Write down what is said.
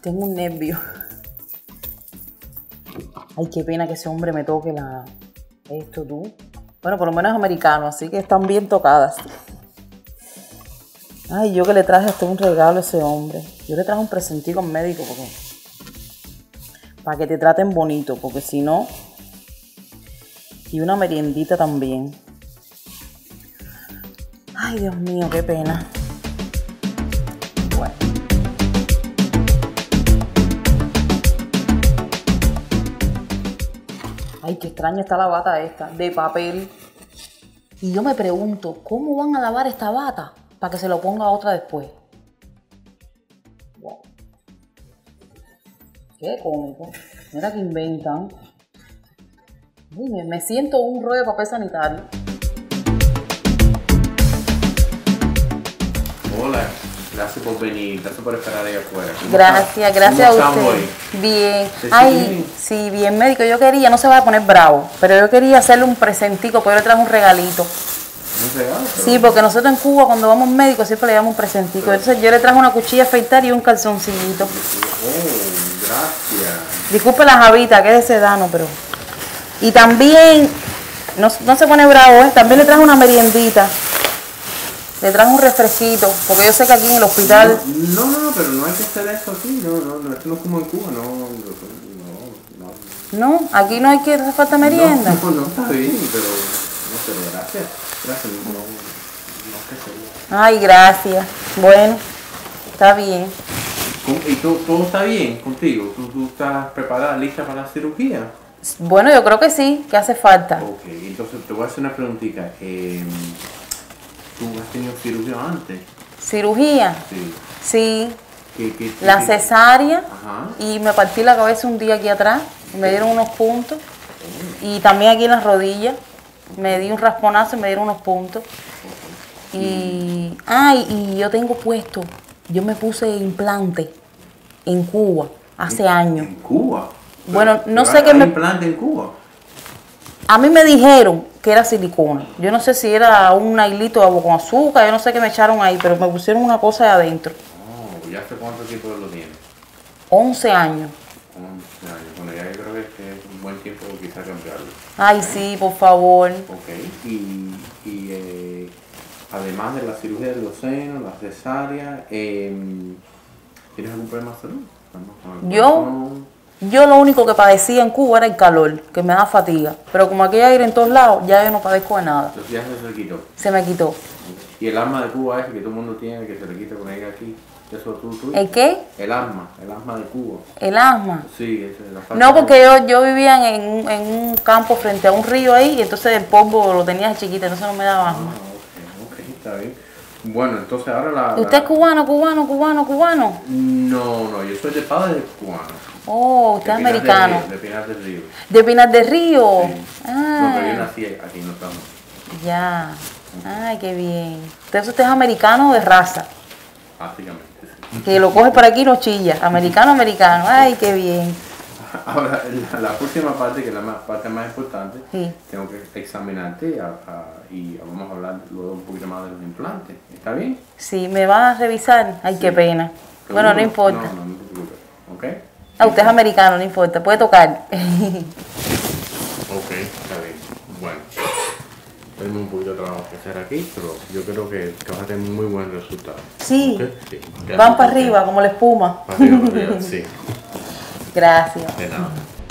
Tengo un nervio. Ay, qué pena que ese hombre me toque esto, tú. Bueno, por lo menos es americano, así que están bien tocadas. Ay, yo que le traje hasta un regalo a ese hombre. Yo le traje un presentico al médico para que te traten bonito, porque si no... Y una meriendita también. Ay, Dios mío, qué pena. Bueno. Ay, qué extraña está la bata esta, de papel. Y yo me pregunto, ¿cómo van a lavar esta bata para que se lo ponga otra después? Wow. Qué cómico. Mira que inventan. Uy, me siento un rollo de papel sanitario. Hola, gracias por venir, gracias por esperar ahí afuera. Gracias a usted. Hoy? Bien. Ay, bien? Sí, bien, médico. Yo quería, no se va a poner bravo, pero yo quería hacerle un presentico, porque yo le traje un regalito. ¿Un regalo? Sí, porque nosotros en Cuba cuando vamos al médico siempre le damos un presentico. Entonces yo le traje una cuchilla a afeitar y un calzoncillito. Oh, gracias. Disculpe la javita, que es de sedano, pero... Y también, no se pone bravo, también le traje una meriendita. Le traje un refresquito, porque yo sé que aquí en el hospital... No, pero no hay que hacer eso aquí, no, esto no es como en Cuba, no. No, aquí no hay que hacer falta merienda. No, está bien, pero gracias, no sé seguro. Ay, gracias. Bueno, está bien. ¿Y todo está bien contigo? ¿Tú estás preparada, lista para la cirugía? Bueno, yo creo que sí, que hace falta. Ok, entonces te voy a hacer una preguntita. ¿Tú has tenido cirugía antes? ¿Cirugía? Sí. Sí. ¿Qué? La cesárea. Ajá. Y me partí la cabeza un día aquí atrás. Me dieron unos puntos. Y también aquí en las rodillas. Me di un rasponazo y me dieron unos puntos. Y yo tengo puesto. Yo me puse implante en Cuba hace años. ¿En Cuba? Bueno, no sé qué me... implante en Cuba? A mí me dijeron que era silicona. Yo no sé si era un hilito de agua con azúcar, yo no sé qué me echaron ahí, pero me pusieron una cosa de adentro. Oh, ¿ya hace cuánto tiempo lo tienes? 11 años. 11 años. Bueno, ya yo creo que es un buen tiempo quizá cambiarlo. Ay, sí, por favor. Ok, y además de la cirugía de los senos, la cesárea, ¿tienes algún problema de salud? Yo lo único que padecía en Cuba era el calor, que me da fatiga. Pero como aquí hay aire en todos lados, ya yo no padezco de nada. Entonces ya se le quitó. Se me quitó. ¿Y el asma de Cuba ese que todo el mundo tiene, que se le quita con ella aquí? ¿Eso tú? ¿El qué? El asma de Cuba. ¿El asma? Sí, ese es la falta. No, porque yo vivía en un campo frente a un río ahí, y entonces el polvo lo tenía chiquita, entonces no me daba asma. Ok, está bien. Bueno, entonces ahora ¿Usted es cubano? No, yo soy de padre cubano. Oh, usted es americano. De Pinar del Río. ¿De Pinar del Río? Sí. No, pero yo nací aquí, no estamos. Ya. Ay, qué bien. Entonces usted es americano de raza. Básicamente, sí. Que lo coge por aquí y lo chilla. Americano. Ay, qué bien. Ahora, la próxima parte, que es la parte más importante, Sí. tengo que examinarte y vamos a hablar luego un poquito más de los implantes. ¿Está bien? Sí, ¿me va a revisar? Ay, qué pena. Bueno, no importa. No te preocupes. ¿Ok? Ah, usted es americano, no importa. Puede tocar. Ok, está bien. Bueno, tenemos un poquito de trabajo que hacer aquí, pero yo creo que vas a tener muy buen resultado. Sí. ¿Okay? Sí. Van para arriba, como la espuma. Para arriba, sí. Gracias. De nada.